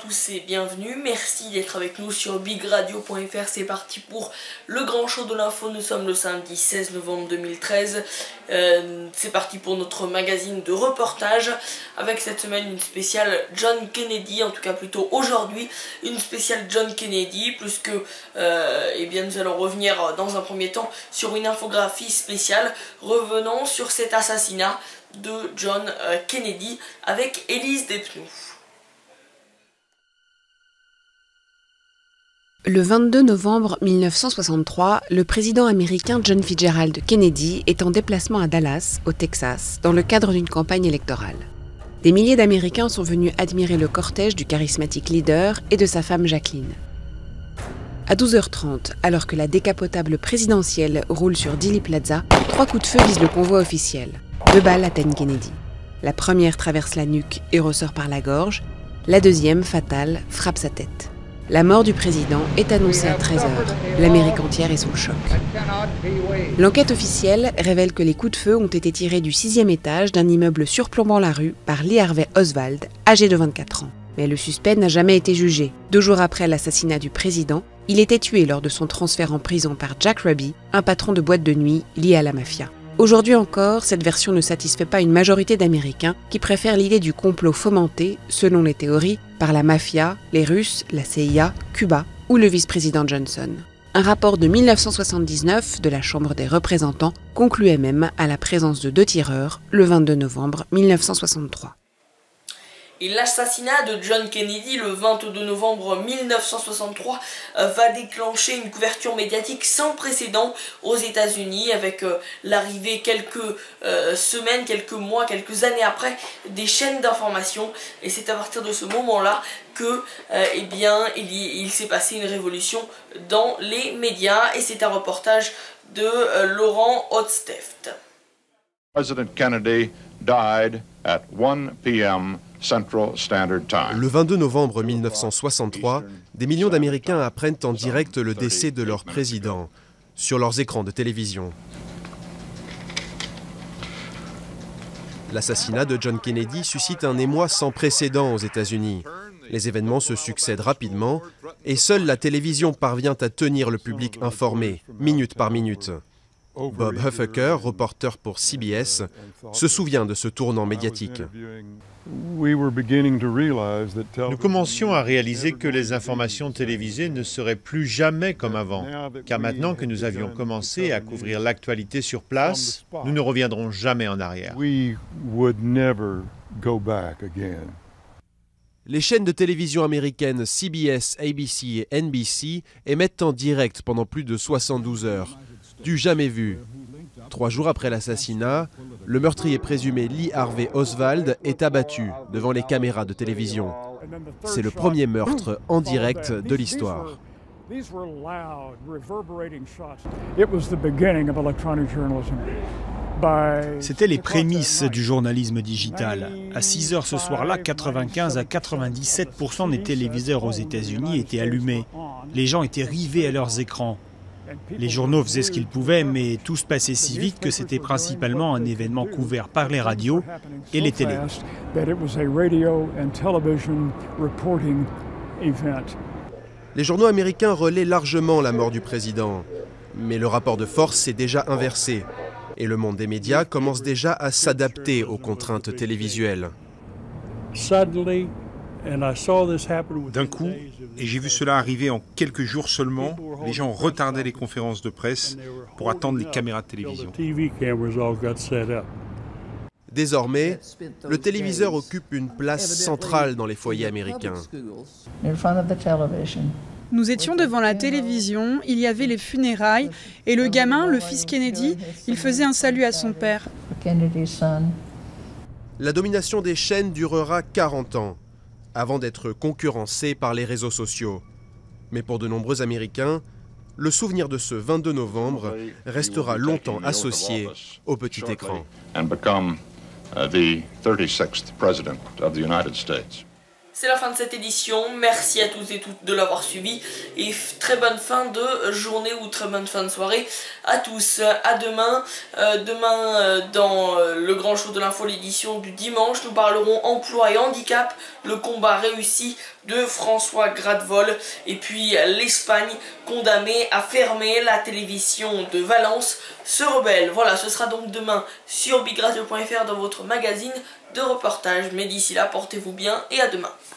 tous et bienvenue, merci d'être avec nous sur bigradio.fr, c'est parti pour le grand show de l'info, nous sommes le samedi 16 novembre 2013, c'est parti pour notre magazine de reportage, avec cette semaine une spéciale John Kennedy, en tout cas plutôt aujourd'hui, une spéciale John Kennedy, puisque eh bien, nous allons revenir dans un premier temps sur une infographie spéciale revenant sur cet assassinat de John Kennedy avec Élise Despnous. Le 22 novembre 1963, le président américain John Fitzgerald Kennedy est en déplacement à Dallas, au Texas, dans le cadre d'une campagne électorale. Des milliers d'Américains sont venus admirer le cortège du charismatique leader et de sa femme Jacqueline. À 12h30, alors que la décapotable présidentielle roule sur Dealey Plaza, 3 coups de feu visent le convoi officiel. 2 balles atteignent Kennedy. La première traverse la nuque et ressort par la gorge. La deuxième, fatale, frappe sa tête. La mort du président est annoncée à 13h. L'Amérique entière est sous le choc. L'enquête officielle révèle que les coups de feu ont été tirés du 6e étage d'un immeuble surplombant la rue par Lee Harvey Oswald, âgé de 24 ans. Mais le suspect n'a jamais été jugé. 2 jours après l'assassinat du président, il était tué lors de son transfert en prison par Jack Ruby, un patron de boîte de nuit lié à la mafia. Aujourd'hui encore, cette version ne satisfait pas une majorité d'Américains qui préfèrent l'idée du complot fomenté, selon les théories, par la mafia, les Russes, la CIA, Cuba ou le vice-président Johnson. Un rapport de 1979 de la Chambre des représentants concluait même à la présence de 2 tireurs le 22 novembre 1963. Et l'assassinat de John Kennedy le 22 novembre 1963 va déclencher une couverture médiatique sans précédent aux États-Unis, avec l'arrivée quelques semaines, quelques mois, quelques années après des chaînes d'information. Et c'est à partir de ce moment-là que eh bien, il s'est passé une révolution dans les médias. Et c'est un reportage de Laurent Hotsteft. President Kennedy died at 1 p.m. Central Standard Time. Le 22 novembre 1963, des millions d'Américains apprennent en direct le décès de leur président sur leurs écrans de télévision. L'assassinat de John Kennedy suscite un émoi sans précédent aux États-Unis. Les événements se succèdent rapidement et seule la télévision parvient à tenir le public informé, minute par minute. Bob Huffaker, reporter pour CBS, se souvient de ce tournant médiatique. Nous commencions à réaliser que les informations télévisées ne seraient plus jamais comme avant, car maintenant que nous avions commencé à couvrir l'actualité sur place, nous ne reviendrons jamais en arrière. Les chaînes de télévision américaines CBS, ABC et NBC émettent en direct pendant plus de 72 heures. Du jamais vu. 3 jours après l'assassinat, le meurtrier présumé Lee Harvey Oswald est abattu devant les caméras de télévision. C'est le premier meurtre en direct de l'histoire. C'était les prémices du journalisme digital. À 6 heures ce soir-là, 95 à 97% des téléviseurs aux États-Unis étaient allumés. Les gens étaient rivés à leurs écrans. Les journaux faisaient ce qu'ils pouvaient, mais tout se passait si vite que c'était principalement un événement couvert par les radios et les télés. Les journaux américains relaient largement la mort du président. Mais le rapport de force s'est déjà inversé. Et le monde des médias commence déjà à s'adapter aux contraintes télévisuelles. D'un coup, et j'ai vu cela arriver en quelques jours seulement, les gens retardaient les conférences de presse pour attendre les caméras de télévision. Désormais, le téléviseur occupe une place centrale dans les foyers américains. Nous étions devant la télévision, il y avait les funérailles, et le gamin, le fils Kennedy, il faisait un salut à son père. La domination des chaînes durera 40 ans, avant d'être concurrencée par les réseaux sociaux. Mais pour de nombreux Américains, le souvenir de ce 22 novembre restera longtemps associé au petit écran. C'est la fin de cette édition, merci à tous et toutes de l'avoir suivi et très bonne fin de journée ou très bonne fin de soirée à tous. À demain, dans le grand show de l'info, l'édition du dimanche, nous parlerons emploi et handicap, le combat réussi de François Gradevol et puis l'Espagne condamnée à fermer la télévision de Valence se rebelle. Voilà, ce sera donc demain sur bigradio.fr dans votre magazine de reportage. Mais d'ici là, portez-vous bien et à demain.